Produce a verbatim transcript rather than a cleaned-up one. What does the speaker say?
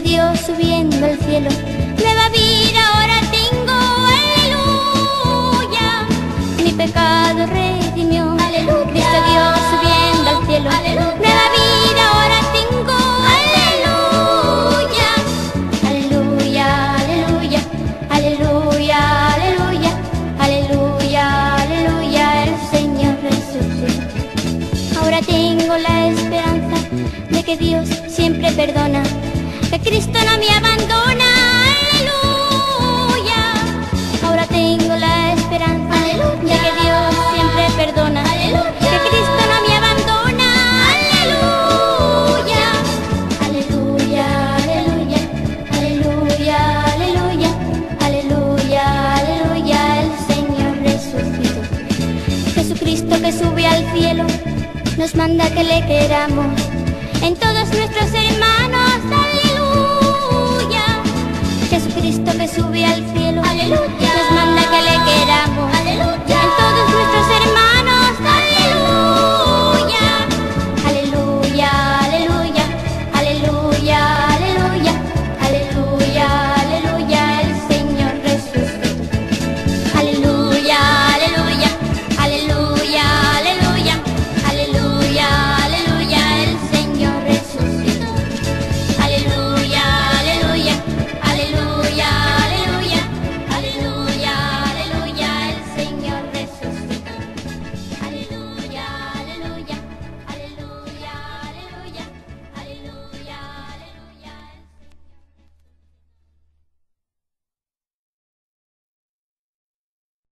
Dios subiendo al cielo. Nueva vida ahora tengo, aleluya. Mi pecado redimió, aleluya. Cristo Dios subiendo al cielo, aleluya. Nueva vida ahora tengo, aleluya. Aleluya, aleluya, aleluya, aleluya, aleluya, aleluya, el Señor resucitó. Ahora tengo la esperanza de que Dios siempre perdona, que Cristo no me abandona, aleluya. Ahora tengo la esperanza, aleluya, de que Dios siempre perdona, aleluya, que Cristo no me abandona, aleluya. Aleluya, aleluya, aleluya, aleluya, aleluya, aleluya, el Señor resucitó. Jesucristo que sube al cielo nos manda que le queramos en todos nuestros hermanos, aleluya. Jesucristo que sube al cielo, aleluya, nos manda que le queramos